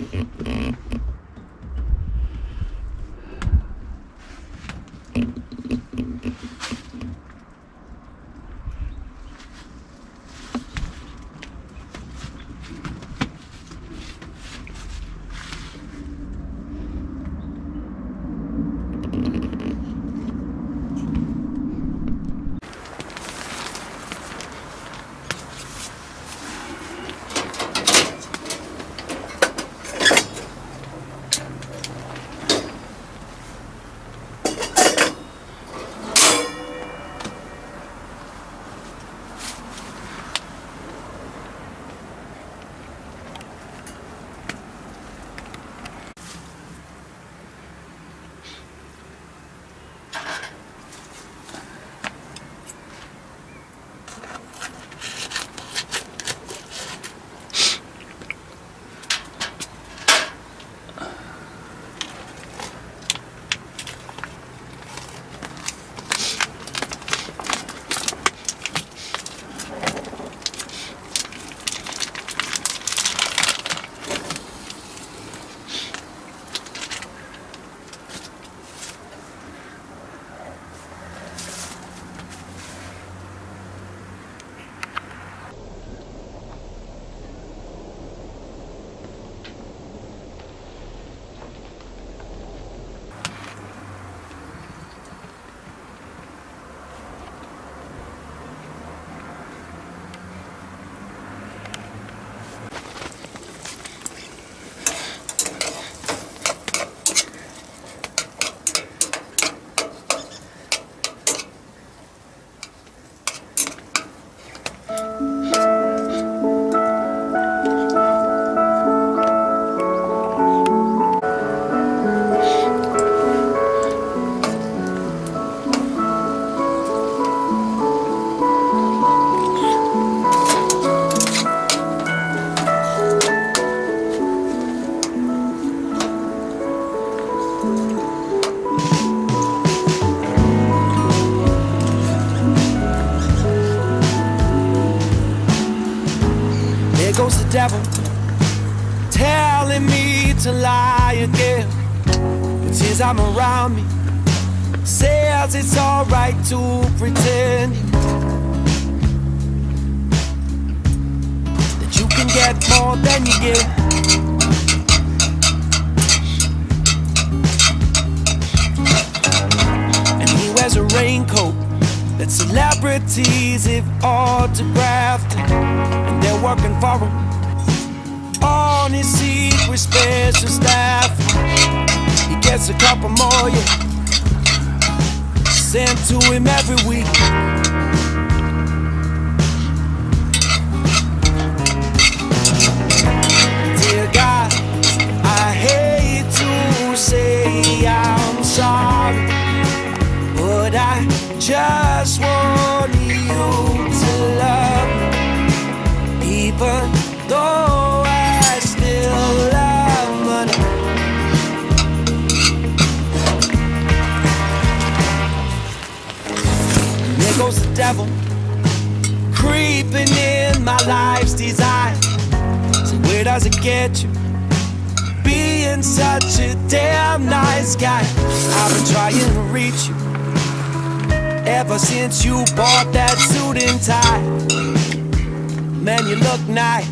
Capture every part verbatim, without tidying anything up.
Goes the devil telling me to lie again. The tears I'm around me says it's alright to pretend that you can get more than you give. And he wears a raincoat that celebrities have autographed, and they're working for him on his secret special staff. He gets a couple more, yeah, sent to him every week. Dear God, I hate to say I'm sorry, but I just want you to love me, even though I still love money. And there goes the devil creeping in my life's design. So where does it get you, being such a damn nice guy? I've been trying to reach you ever since you bought that suit and tie. Man, you look nice.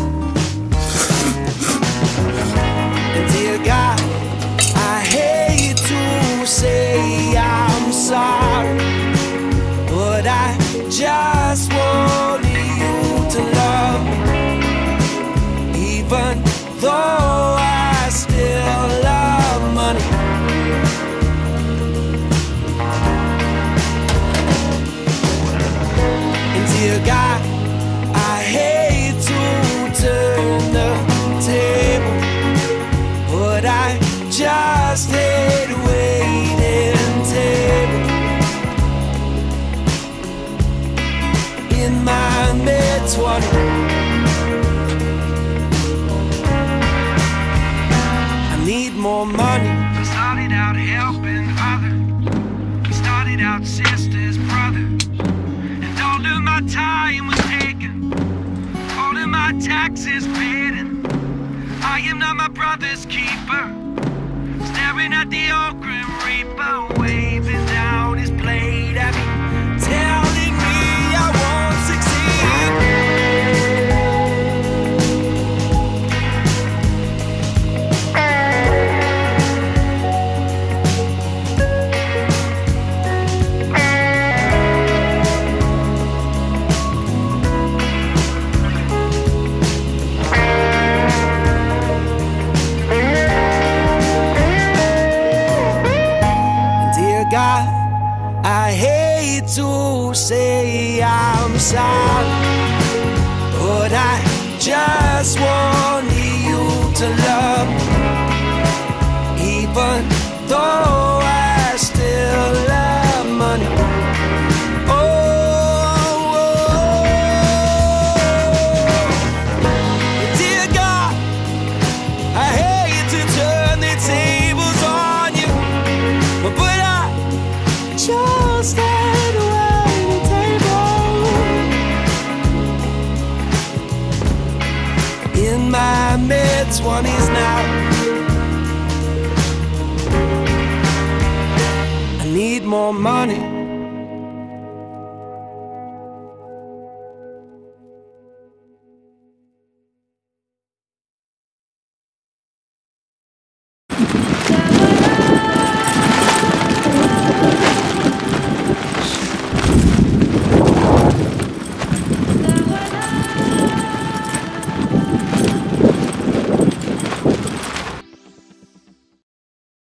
And dear God, I hate to say I'm sorry, but I just want you to love me, even though I still love money. Dear God, I hate to turn the table, but I just hate waiting table in my mid-twenties. I need more money. I started out helping others. We started out sisters, brothers. All of my time was taken, all of my taxes paid, and I I am not my brother's keeper. Staring at the old grim reaper, waving down his blade at me, telling me I won't succeed. God, I hate to say I'm sorry, but I just want you to love me, even though I still love money. Oh, oh, dear God, I hate to turn the tables on you, but I just at the waiting table. In my mid-twenties now, I need more money.